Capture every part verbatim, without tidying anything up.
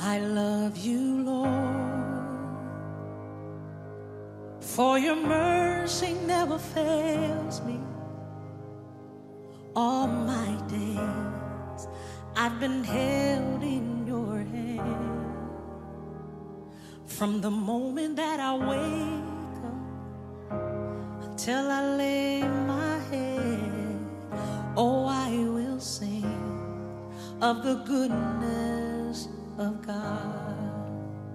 I love you, Lord, for your mercy never fails me. All my days I've been held in your hand. From the moment that I wake up till I lay my head, oh, I will sing of the goodness of God.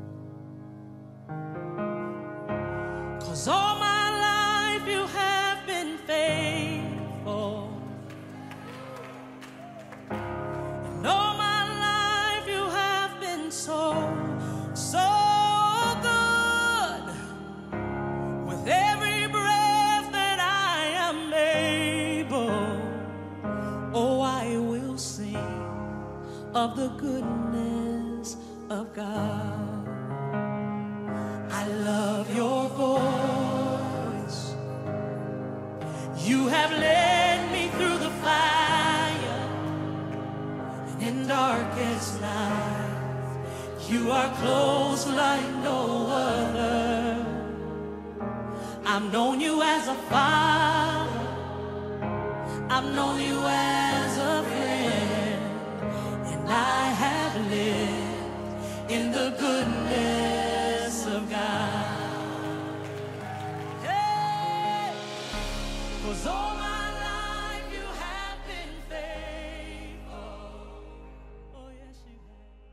'Cause all my life you have been faithful, and all my life you have been so, so good. With every breath that I am able, oh, I will sing of the goodness of God. I love your voice. You have led me through the fire, and in darkest night you are close like no other. I've known you as a father, I've known you as a friend, and I have lived in the goodness of God. Hey! 'Cause all